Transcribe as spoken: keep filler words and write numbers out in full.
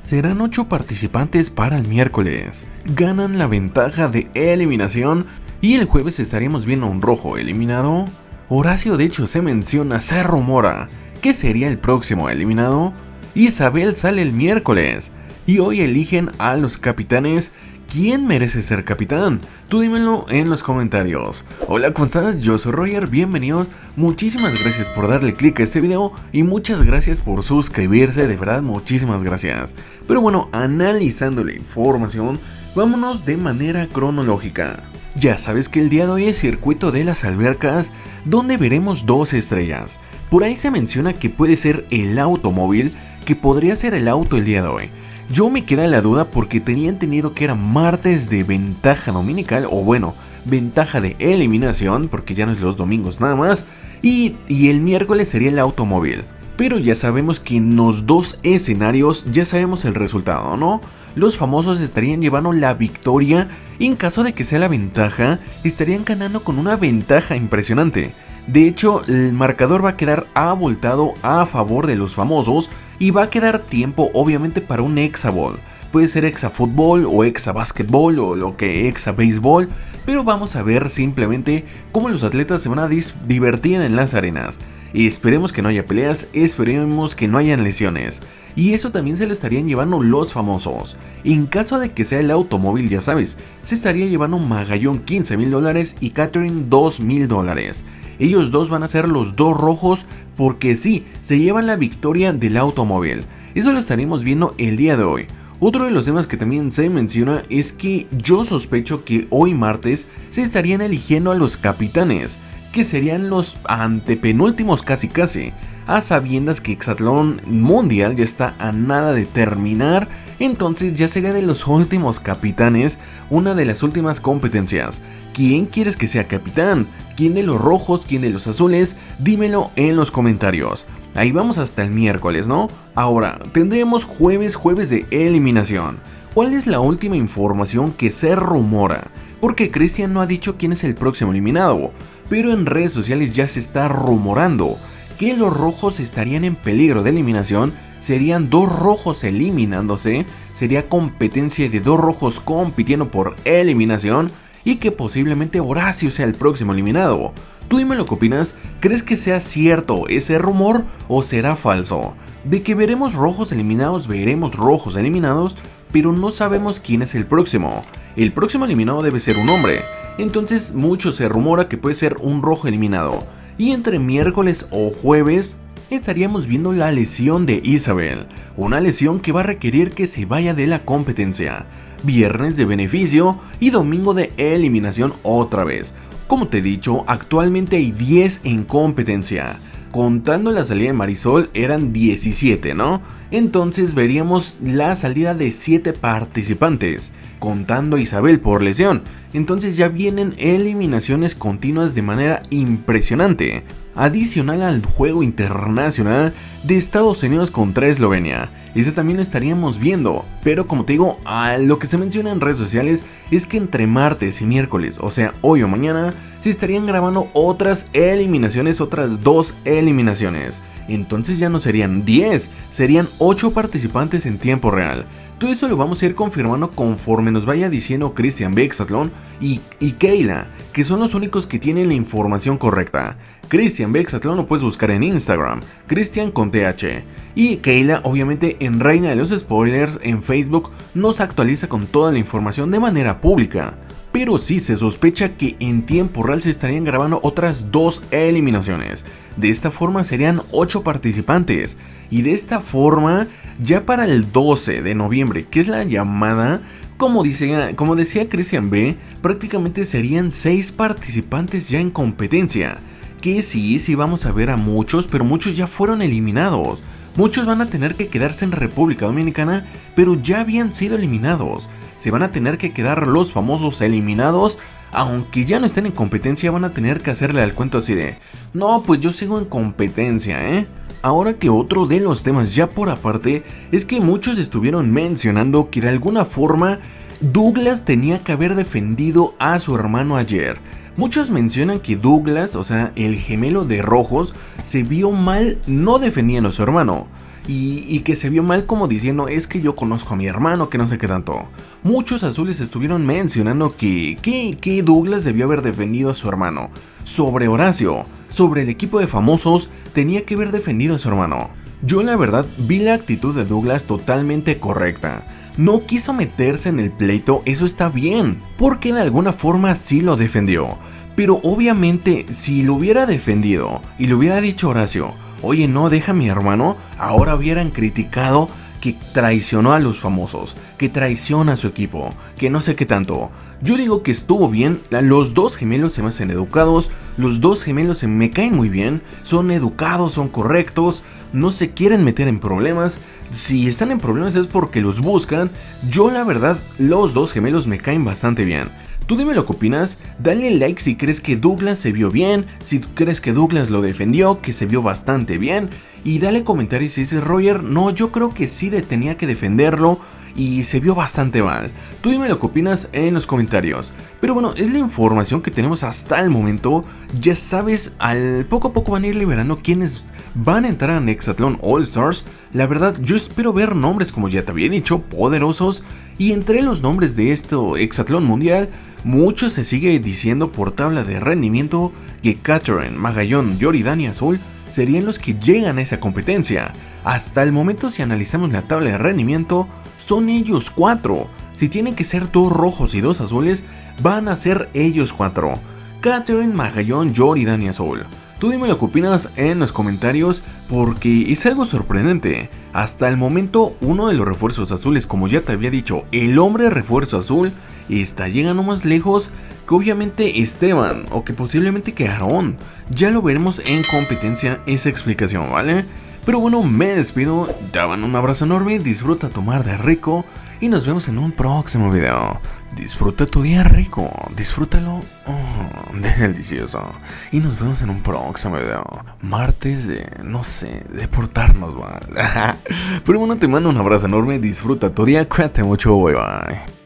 Serán ocho participantes para el miércoles. Ganan la ventaja de eliminación y el jueves estaríamos viendo un rojo eliminado. Horacio de hecho se menciona, se rumora que sería el próximo eliminado. Isabel sale el miércoles y hoy eligen a los capitanes. ¿Quién merece ser capitán? Tú dímelo en los comentarios. Hola, ¿cómo estás? Yo soy Roger, bienvenidos. Muchísimas gracias por darle click a este video y muchas gracias por suscribirse, de verdad muchísimas gracias. Pero bueno, analizando la información, vámonos de manera cronológica. Ya sabes que el día de hoy es circuito de las albercas, donde veremos dos estrellas. Por ahí se menciona que puede ser el automóvil, que podría ser el auto el día de hoy. Yo me queda la duda porque tenía entendido que era martes de ventaja dominical, o bueno, ventaja de eliminación, porque ya no es los domingos nada más, y, y el miércoles sería el automóvil. Pero ya sabemos que en los dos escenarios ya sabemos el resultado, ¿no? Los famosos estarían llevando la victoria, y en caso de que sea la ventaja, estarían ganando con una ventaja impresionante. De hecho, el marcador va a quedar abultado a favor de los famosos y va a quedar tiempo obviamente para un hexaball. Puede ser hexafútbol o hexabásquetbol o lo que hexabéisbol, pero vamos a ver simplemente cómo los atletas se van a divertir en las arenas. Y esperemos que no haya peleas, esperemos que no hayan lesiones. Y eso también se lo estarían llevando los famosos. En caso de que sea el automóvil, ya sabes, se estaría llevando Magallón quince mil dólares y Catherine dos mil dólares. Ellos dos van a ser los dos rojos porque sí, se llevan la victoria del automóvil. Eso lo estaremos viendo el día de hoy. Otro de los temas que también se menciona es que yo sospecho que hoy martes se estarían eligiendo a los capitanes, que serían los antepenúltimos casi casi, a sabiendas que Hexatlón Mundial ya está a nada de terminar, entonces ya sería de los últimos capitanes, una de las últimas competencias. ¿Quién quieres que sea capitán? ¿Quién de los rojos? ¿Quién de los azules? Dímelo en los comentarios. Ahí vamos hasta el miércoles, ¿no? Ahora, tendremos jueves, jueves de eliminación. ¿Cuál es la última información que se rumora? Porque Cristian no ha dicho quién es el próximo eliminado, pero en redes sociales ya se está rumorando que los rojos estarían en peligro de eliminación, serían dos rojos eliminándose, sería competencia de dos rojos compitiendo por eliminación y que posiblemente Horacio sea el próximo eliminado. Tú dime lo que opinas, ¿crees que sea cierto ese rumor o será falso? De que veremos rojos eliminados, veremos rojos eliminados, pero no sabemos quién es el próximo. El próximo eliminado debe ser un hombre, entonces mucho se rumora que puede ser un rojo eliminado. Y entre miércoles o jueves estaríamos viendo la lesión de Isabel, una lesión que va a requerir que se vaya de la competencia. Viernes de beneficio y domingo de eliminación otra vez. Como te he dicho, actualmente hay diez en competencia. Contando la salida de Marisol eran diecisiete, ¿no? Entonces veríamos la salida de siete participantes, contando a Isabel por lesión. Entonces ya vienen eliminaciones continuas de manera impresionante. Adicional al juego internacional de Estados Unidos contra Eslovenia. Ese también lo estaríamos viendo, pero como te digo, a lo que se menciona en redes sociales es que entre martes y miércoles, o sea hoy o mañana, se estarían grabando otras eliminaciones, otras dos eliminaciones. Entonces ya no serían diez, serían ocho participantes en tiempo real. Todo eso lo vamos a ir confirmando conforme nos vaya diciendo Cristian B. Hexatlón y, y Keila, que son los únicos que tienen la información correcta. Cristian B. Hexatlón lo puedes buscar en Instagram, Cristian con T H. Y Keila obviamente en Reina de los Spoilers en Facebook nos actualiza con toda la información de manera pública. Pero sí se sospecha que en tiempo real se estarían grabando otras dos eliminaciones. De esta forma serían ocho participantes. Y de esta forma, ya para el doce de noviembre, que es la llamada, como, dice, como decía Cristian B, prácticamente serían seis participantes ya en competencia. Que sí, sí vamos a ver a muchos, pero muchos ya fueron eliminados. Muchos van a tener que quedarse en República Dominicana, pero ya habían sido eliminados. Se van a tener que quedar los famosos eliminados, aunque ya no estén en competencia, van a tener que hacerle al cuento así de: no, pues yo sigo en competencia, ¿eh? Ahora que otro de los temas ya por aparte, es que muchos estuvieron mencionando que de alguna forma Douglas tenía que haber defendido a su hermano ayer. Muchos mencionan que Douglas, o sea, el gemelo de Rojos, se vio mal no defendiendo a su hermano. Y, y que se vio mal como diciendo, es que yo conozco a mi hermano, que no sé qué tanto. Muchos azules estuvieron mencionando que, que, que Douglas debió haber defendido a su hermano sobre Horacio, sobre el equipo de famosos, tenía que haber defendido a su hermano. Yo la verdad vi la actitud de Douglas totalmente correcta. No quiso meterse en el pleito, eso está bien, porque de alguna forma sí lo defendió. Pero obviamente si lo hubiera defendido y le hubiera dicho a Horacio, oye, no, deja a mi hermano, ahora hubieran criticado que traicionó a los famosos, que traiciona a su equipo, que no sé qué tanto. Yo digo que estuvo bien, los dos gemelos se me hacen educados, los dos gemelos se me caen muy bien, son educados, son correctos, no se quieren meter en problemas. Si están en problemas es porque los buscan. Yo la verdad, los dos gemelos me caen bastante bien. Tú dime lo que opinas, dale like si crees que Douglas se vio bien, si crees que Douglas lo defendió, que se vio bastante bien, y dale comentarios si dices, Roger, no, yo creo que sí tenía que defenderlo y se vio bastante mal. Tú dime lo que opinas en los comentarios. Pero bueno, es la información que tenemos hasta el momento. Ya sabes, al poco a poco van a ir liberando quienes van a entrar a Nexatlón All Stars. La verdad, yo espero ver nombres, como ya te había dicho, poderosos. Y entre los nombres de este Hexatlón Mundial, mucho se sigue diciendo por tabla de rendimiento que Catherine, Magallón, Yori, Dani Azul serían los que llegan a esa competencia. Hasta el momento, si analizamos la tabla de rendimiento, son ellos cuatro. Si tienen que ser dos rojos y dos azules, van a ser ellos cuatro. Catherine, Magallón, Yori, Dani Azul. Tú dime lo que opinas en los comentarios, porque es algo sorprendente. Hasta el momento, uno de los refuerzos azules, como ya te había dicho, el hombre refuerzo azul, está llegando más lejos que obviamente Esteban, o que posiblemente que Aarón. Ya lo veremos en competencia esa explicación, ¿vale? Pero bueno, me despido, te daban un abrazo enorme, disfruta tu mar de rico y nos vemos en un próximo video. Disfruta tu día rico, disfrútalo oh, delicioso. Y nos vemos en un próximo video. Martes de, no sé, de portarnos mal. Pero bueno, te mando un abrazo enorme, disfruta tu día, cuídate mucho, bye bye.